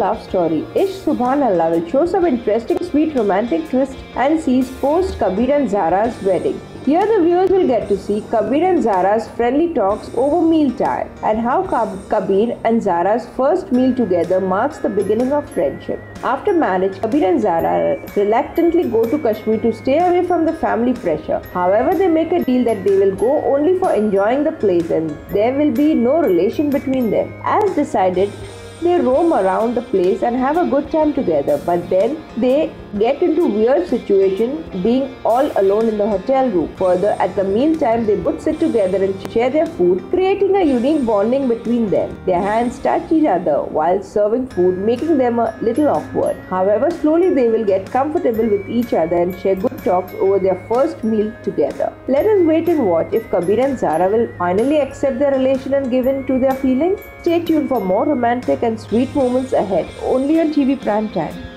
love story. Ish Subhanallah will show some interesting sweet romantic twists and scenes post Kabir and Zara's wedding. Here the viewers will get to see Kabir and Zara's friendly talks over mealtime and how Kabir and Zara's first meal together marks the beginning of friendship. After marriage, Kabir and Zara reluctantly go to Kashmir to stay away from the family pressure. However, they make a deal that they will go only for enjoying the place and there will be no relation between them. As decided, they roam around the place and have a good time together, but then they get into weird situation being all alone in the hotel room. Further, at the mealtime, they both sit together and share their food, creating a unique bonding between them. Their hands touch each other while serving food, making them a little awkward. However, slowly they will get comfortable with each other and share good talks over their first meal together. Let us wait and watch if Kabir and Zara will finally accept their relation and give in to their feelings. Stay tuned for more romantic and sweet moments ahead, only on TV Prime Time.